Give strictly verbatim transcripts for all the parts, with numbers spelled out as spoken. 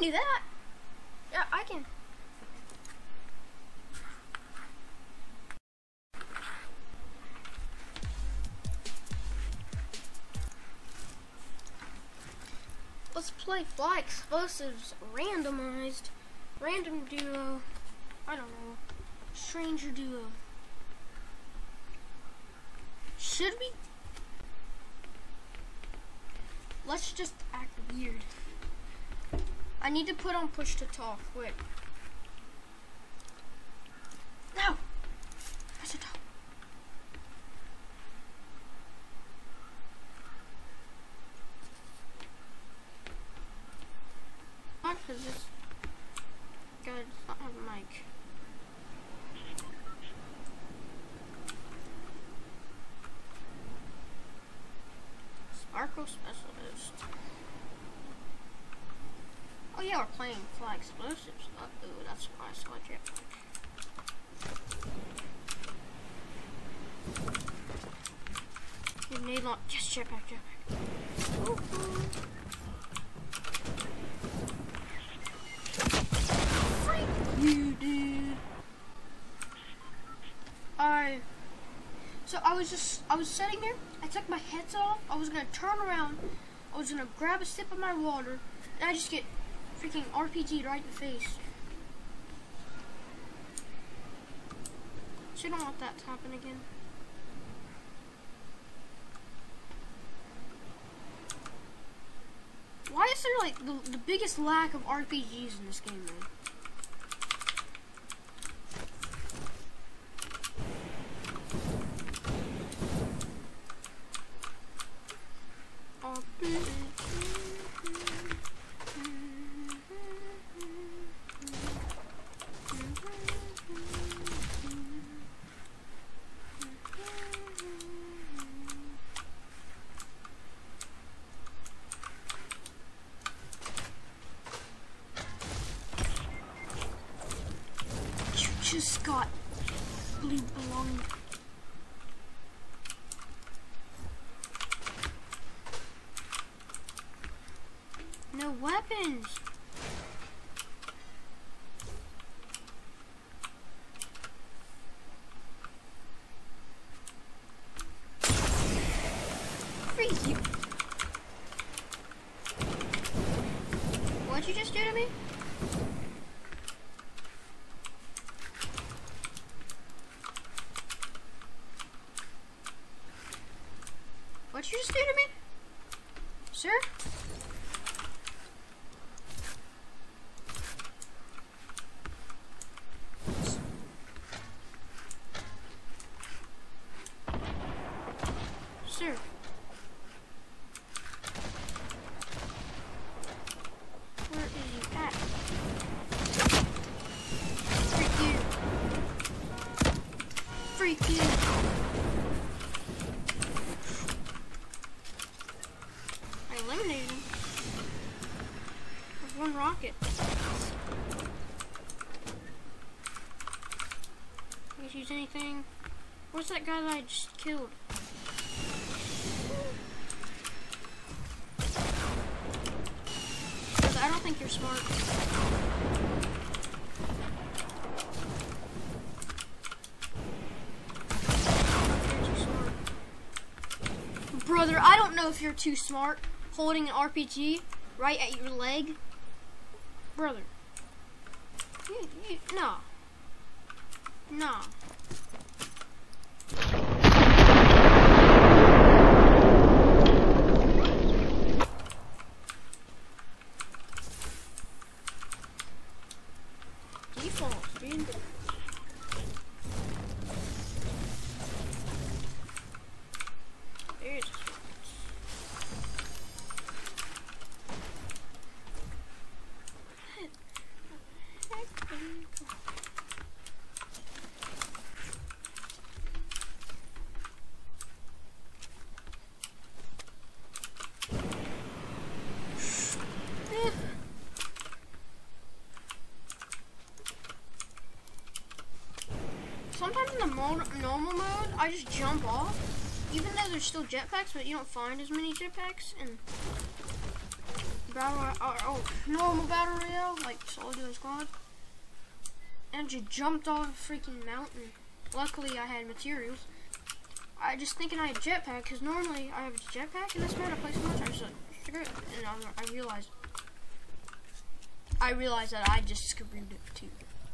do that. Yeah, I can. Let's play Fly Explosives randomized. Random duo. I don't know. Stranger duo. Should we? Let's just act weird. I need to put on push to talk. Quick. No! Push to talk. Why does this guy does not have a mic? Sparkle Specialist. Oh yeah, we're playing Fly Explosives. Uh, ooh, that's why I saw a jetpack. Grenade launch. Yes, jetpack, jetpack. Ooh, ooh. Freak you, dude. I. So I was just, I was sitting there. I took my heads off. I was gonna turn around. I was gonna grab a sip of my water, and I just get freaking R P G'd right in the face. So you don't want that to happen again. Why is there like the, the biggest lack of R P Gs in this game, man? R P G. Just got blue belonged. No weapons. Freeze you. What'd you just do to me? What'd you just do to me? Sir? Sir. Where is he at? Freak you. Freak you. Eliminated him with one rocket. Can you use anything? Where's that guy that I just killed? Because I don't think you're smart. You're too smart. Brother, I don't know if you're too smart. Holding an R P G right at your leg, brother. You, you, no, no. Default, dude. There's. Sometimes in the mo normal mode, I just jump off, even though there's still jetpacks, but you don't find as many jetpacks, and battle or, or normal battle royale, like solo duo squad, and just jumped off a freaking mountain. Luckily, I had materials. I just thinking I had jetpack, because normally I have a jetpack in this map. I play so much, I just like, screw it, and I, I realized, I realized that I just screwed it too.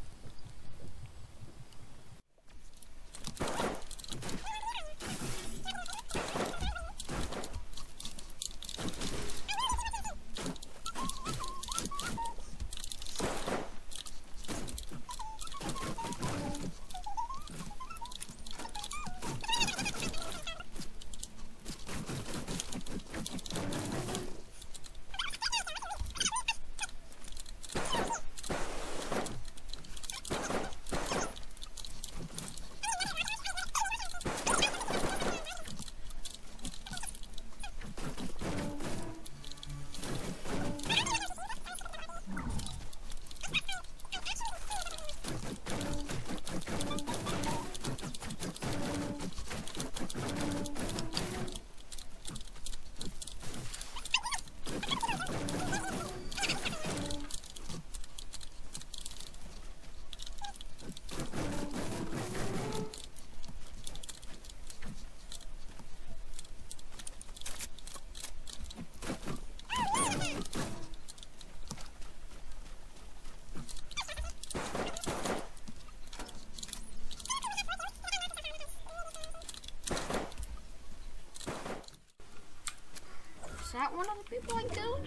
Is that one of the people I killed?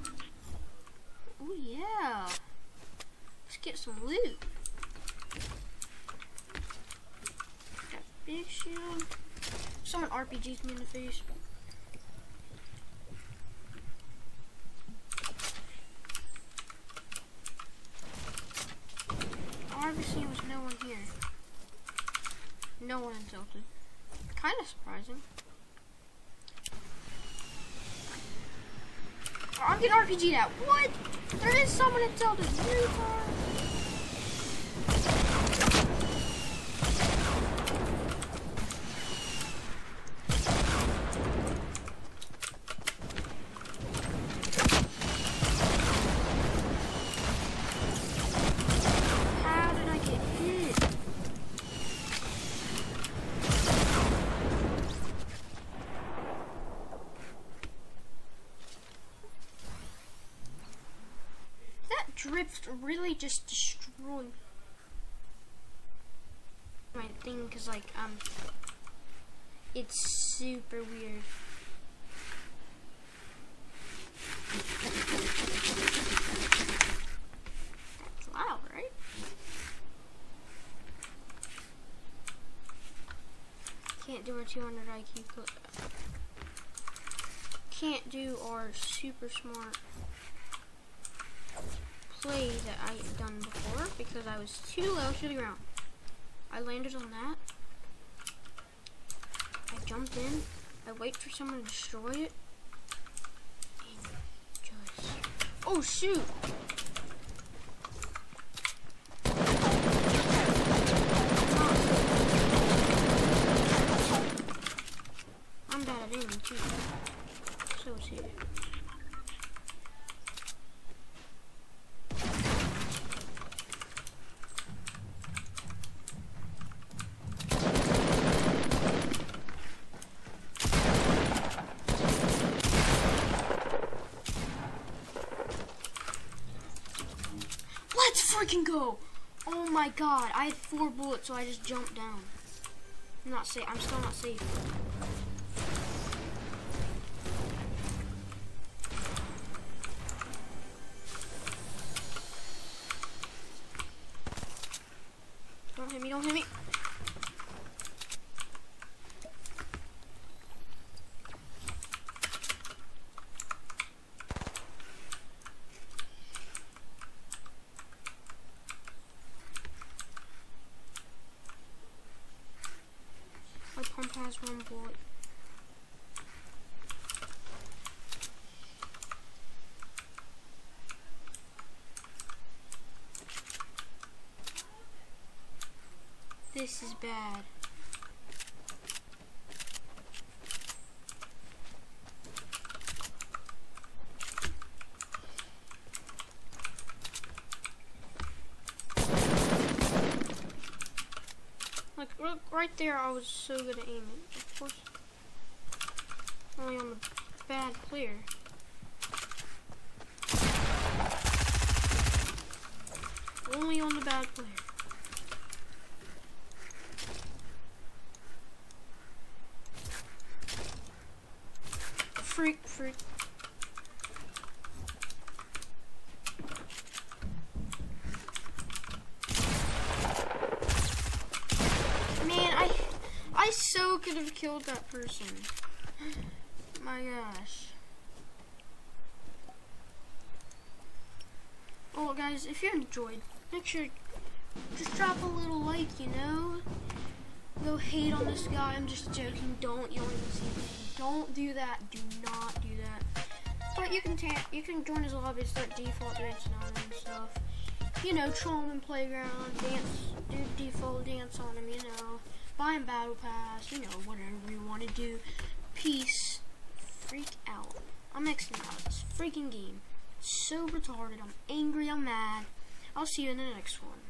Oh yeah. Let's get some loot. Got big shield. Someone R P G's me in the face. Obviously there was no one here. No one in Tilted. Kind of surprising. I'm getting R P G'd out. What? There is someone in Tilted. Really far. How did I get hit? Drift really just destroyed my thing because like um it's super weird. That's loud, right? Can't do our two hundred I Q clip. Can't do our super smart play that I had done before because I was too low to the ground. I landed on that. I jumped in. I wait for someone to destroy it. And just... Oh shoot! I'm bad at aiming too. So is he. Freaking go! Oh my god, I had four bullets, so I just jumped down. I'm not safe. I'm still not safe. Don't hit me! Don't hit me! My pump has one bullet. This is bad. Look, right there, I was so good at aiming. Of course, only on the bad player. Only on the bad player. Freak, freak. Man, I, I so could have killed that person. My gosh. Well, guys, if you enjoyed, make sure just drop a little like, you know. Go hate on this guy. I'm just joking. Don't. You don't even see me. Don't do that. Do not do that. But you can ta you can join his lobby, start default dancing on him and stuff. You know, troll him in playground, dance, do default dance on him. You know, buy him battle pass. You know, whatever you want to do. Peace. Freak out. I'm Xing out this freaking game. So retarded. I'm angry. I'm mad. I'll see you in the next one.